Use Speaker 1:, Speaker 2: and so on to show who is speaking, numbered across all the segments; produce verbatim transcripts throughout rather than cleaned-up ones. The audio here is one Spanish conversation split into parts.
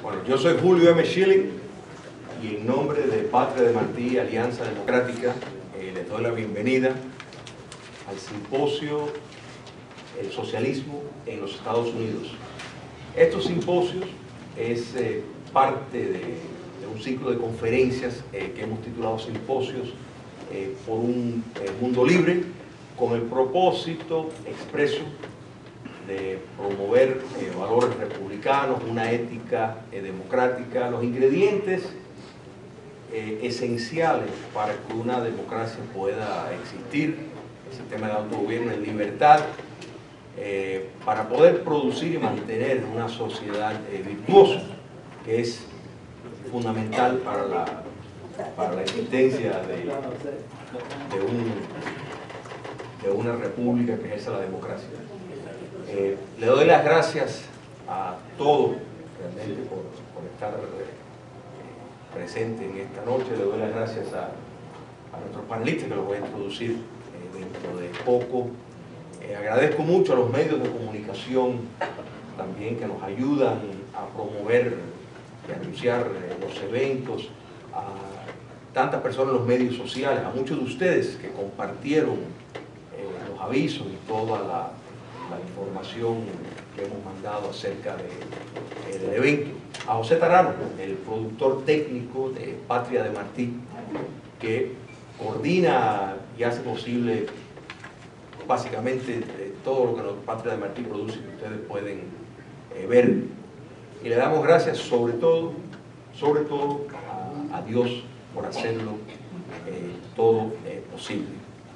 Speaker 1: Bueno, yo soy Julio M. Schilling y en nombre de Patria de Martí, Alianza Democrática, eh, les doy la bienvenida al simposio El Socialismo en los Estados Unidos. Estos simposios es eh, parte de, de un ciclo de conferencias eh, que hemos titulado Simposios eh, por un eh, mundo libre, con el propósito expreso de promover eh, valores republicanos, una ética eh, democrática, los ingredientes eh, esenciales para que una democracia pueda existir, el sistema de autogobierno en libertad, eh, para poder producir y mantener una sociedad eh, virtuosa, que es fundamental para la, para la existencia de, de, un, de una república que ejerza la democracia. Eh, le doy las gracias a todos realmente por, por estar eh, presente en esta noche. Le doy las gracias a, a nuestros panelistas, que los voy a introducir eh, dentro de poco. Eh, agradezco mucho a los medios de comunicación también que nos ayudan a promover y anunciar eh, los eventos, a tantas personas en los medios sociales, a muchos de ustedes que compartieron eh, los avisos y toda la la información que hemos mandado acerca de, eh, del evento. A José Tarano, el productor técnico de Patria de Martí, que coordina y hace posible básicamente eh, todo lo que Patria de Martí produce, que ustedes pueden eh, ver. Y le damos gracias sobre todo, sobre todo a, a Dios por hacerlo eh, todo eh, posible.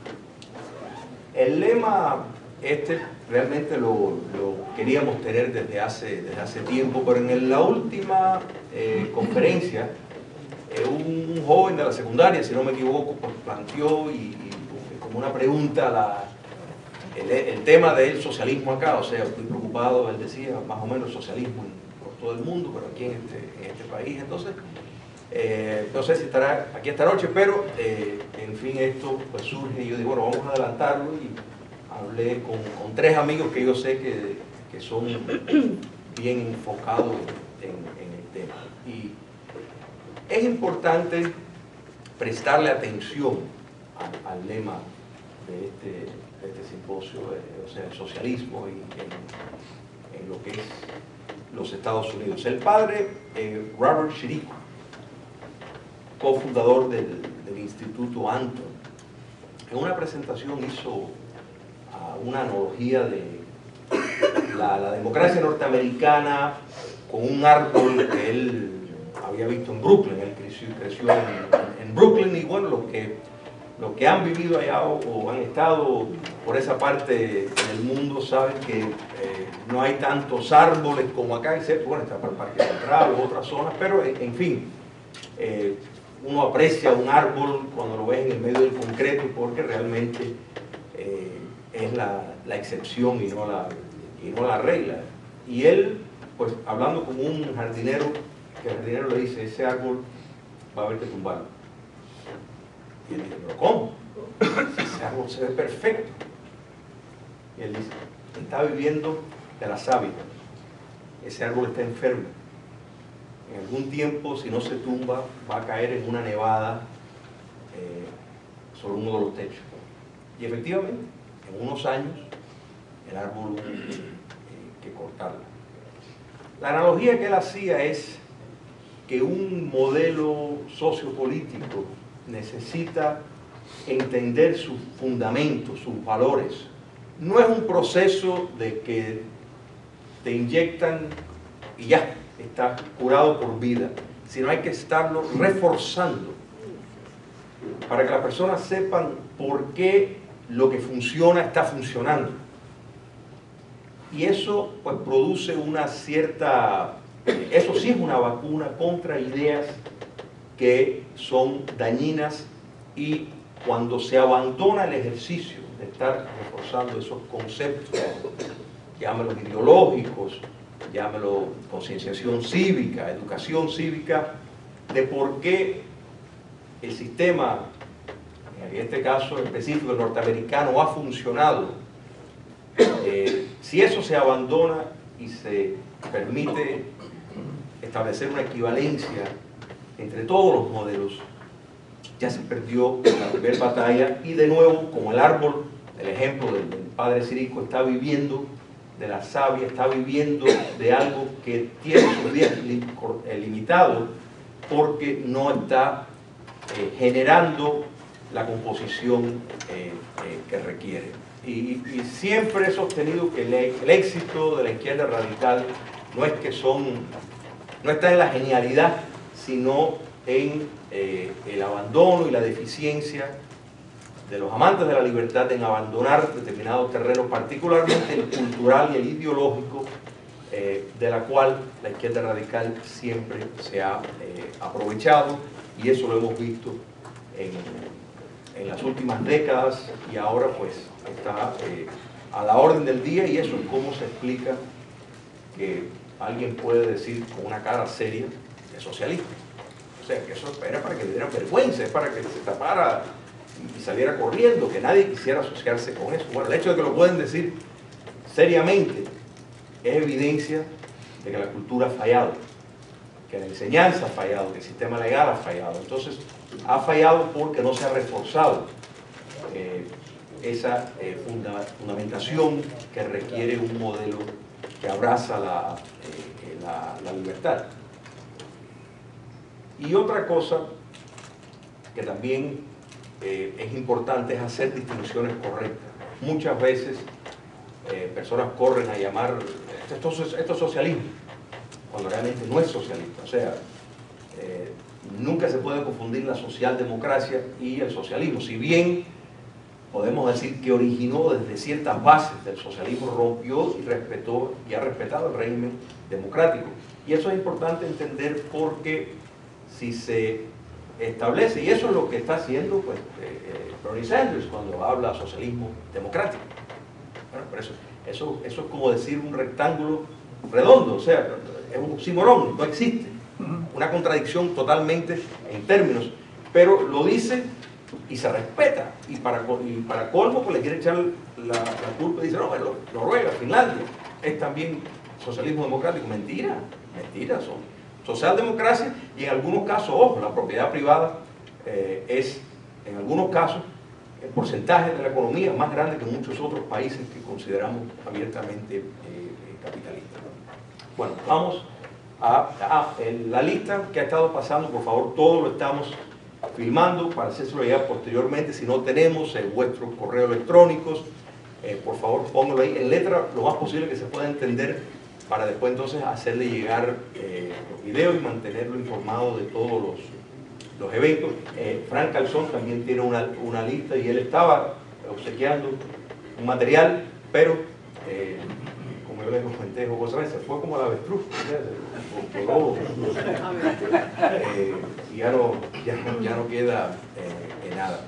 Speaker 1: El lema este realmente lo, lo queríamos tener desde hace, desde hace tiempo, pero en la última eh, conferencia, eh, un, un joven de la secundaria, si no me equivoco, pues planteó y, y como una pregunta la, el, el tema del socialismo acá. O sea, estoy preocupado, él decía, más o menos socialismo en, por todo el mundo, pero aquí en este, en este país. Entonces, eh, no sé si estará aquí esta noche, pero eh, en fin, esto pues surge y yo digo, bueno, vamos a adelantarlo. Y hablé con, con tres amigos que yo sé que, que son bien enfocados en, en el tema. Y es importante prestarle atención al, al lema de este, de este simposio, eh, o sea, el socialismo y en, en lo que es los Estados Unidos. El padre, eh, Robert Chirico, cofundador del, del Instituto Anton, en una presentación hizo una analogía de la, la democracia norteamericana con un árbol que él había visto en Brooklyn. Él creció, creció en, en Brooklyn, y bueno, los que, los que han vivido allá o, o han estado por esa parte del mundo saben que eh, no hay tantos árboles como acá, excepto, bueno, está para el Parque Central u otras zonas, pero en, en fin, eh, uno aprecia un árbol cuando lo ves en el medio del concreto, porque realmente eh, es la, la excepción y no la, y no la regla. Y él, pues hablando como un jardinero, que el jardinero le dice, ese árbol va a haber que tumbarlo. Y él dice, ¿pero cómo? Ese árbol se ve perfecto. Y él dice, está viviendo de la savia. Ese árbol está enfermo. En algún tiempo, si no se tumba, va a caer en una nevada eh, sobre uno de los techos. Y efectivamente, en unos años, el árbol hay eh, que cortarlo. La analogía que él hacía es que un modelo sociopolítico necesita entender sus fundamentos, sus valores. No es un proceso de que te inyectan y ya, está curado por vida, sino hay que estarlo reforzando para que las personas sepan por qué lo que funciona está funcionando. Y eso pues produce una cierta, eso sí es una vacuna contra ideas que son dañinas, y cuando se abandona el ejercicio de estar reforzando esos conceptos, llámelos ideológicos, llámelo concienciación cívica, educación cívica, de por qué el sistema, en este caso específico el norteamericano, ha funcionado. Eh, si eso se abandona y se permite establecer una equivalencia entre todos los modelos, ya se perdió la primera batalla y de nuevo, como el árbol, el ejemplo del, del padre Cirico, está viviendo de la savia, está viviendo de algo que tiene sus días limitados porque no está eh, generando la composición eh, eh, que requiere. Y, y siempre he sostenido que el, el éxito de la izquierda radical no es que son, no está en la genialidad, sino en eh, el abandono y la deficiencia de los amantes de la libertad en abandonar determinados terrenos, particularmente el cultural y el ideológico, eh, de la cual la izquierda radical siempre se ha eh, aprovechado, y eso lo hemos visto en, en las últimas décadas, y ahora pues está eh, a la orden del día, y eso es cómo se explica que alguien puede decir con una cara seria que es socialista. O sea, que eso era para que le dieran vergüenza, es para que se tapara y saliera corriendo, que nadie quisiera asociarse con eso. Bueno, el hecho de que lo pueden decir seriamente es evidencia de que la cultura ha fallado, que la enseñanza ha fallado, que el sistema legal ha fallado. Entonces, ha fallado porque no se ha reforzado eh, esa eh, funda, fundamentación que requiere un modelo que abraza la, eh, la, la libertad. Y otra cosa que también eh, es importante es hacer distinciones correctas. Muchas veces eh, personas corren a llamar esto, esto, esto es socialismo, cuando realmente no es socialista. O sea, eh, nunca se puede confundir la socialdemocracia y el socialismo. Si bien podemos decir que originó desde ciertas bases del socialismo, rompió y respetó y ha respetado el régimen democrático. Y eso es importante entender porque si se establece, y eso es lo que está haciendo pues, eh, Bernie Sanders cuando habla socialismo democrático. Bueno, por eso, eso, eso es como decir un rectángulo redondo, o sea, es un oxímoron, no existe. Una contradicción totalmente en términos, pero lo dice y se respeta, y para, y para colmo pues le quiere echar la, la culpa y dice, no, bueno, Noruega, Finlandia, es también socialismo democrático. Mentira, mentira, son socialdemocracia, y en algunos casos, ojo, la propiedad privada eh, es, en algunos casos, el porcentaje de la economía más grande que muchos otros países que consideramos abiertamente eh, capitalistas. Bueno, vamos a, a la lista que ha estado pasando, por favor, todo lo estamos filmando para hacérselo llegar posteriormente. Si no tenemos eh, vuestros correos electrónicos, eh, por favor pónganlo ahí en letra lo más posible que se pueda entender, para después entonces hacerle llegar eh, los videos y mantenerlo informado de todos los, los eventos. Eh, Frank Calzón también tiene una, una lista, y él estaba obsequiando un material, pero eh, como yo les comenté, se fue como la avestruz, voló, eh, y ya no, ya no, ya no queda eh, nada.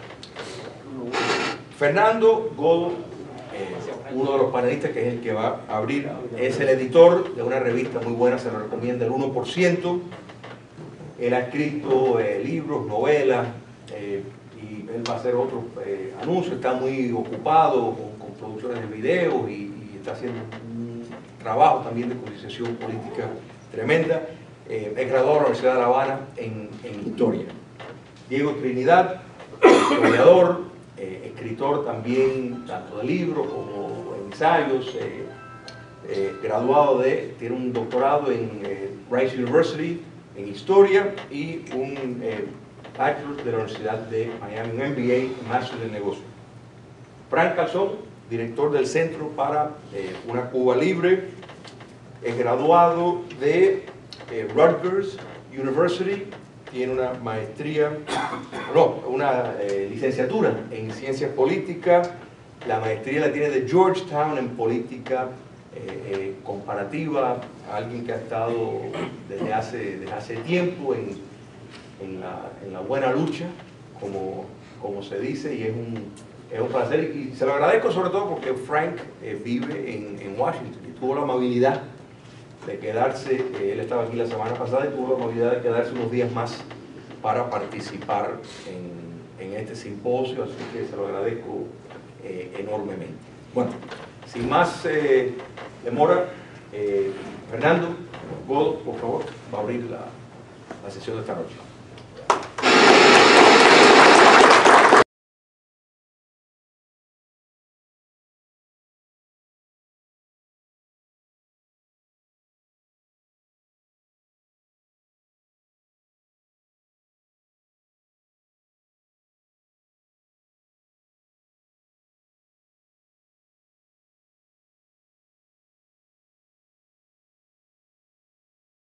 Speaker 1: Fernando Godo, eh, uno de los panelistas, que es el que va a abrir, es el editor de una revista muy buena, se lo recomienda, el uno por ciento. Él ha escrito eh, libros, novelas, eh, y él va a hacer otros eh, anuncios, está muy ocupado con, con producciones de videos, y, y está haciendo un trabajo también de concienciación política tremenda. Eh, es graduado de la Universidad de La Habana en, en Historia. Diego Trinidad, historiador, eh, escritor también, tanto de libros como ensayos, eh, eh, graduado de, tiene un doctorado en eh, Rice University en Historia, y un eh, bachelor de la Universidad de Miami, un M B A en Máster de Negocios. Frank Calzón, director del Centro para eh, una Cuba Libre, es graduado de eh, Rutgers University, tiene una maestría, no, una eh, licenciatura en Ciencias Políticas, la maestría la tiene de Georgetown en Política eh, eh, Comparativa, alguien que ha estado desde hace, desde hace tiempo en, en, la, en la buena lucha, como, como se dice, y es un, es un placer, y se lo agradezco sobre todo porque Frank eh, vive en, en Washington y tuvo la amabilidad de quedarse, eh, él estaba aquí la semana pasada y tuvo la amabilidad de quedarse unos días más para participar en, en este simposio, así que se lo agradezco eh, enormemente. Bueno, sin más eh, demora, eh, Fernando, Godo, por favor, va a abrir la, la sesión de esta noche.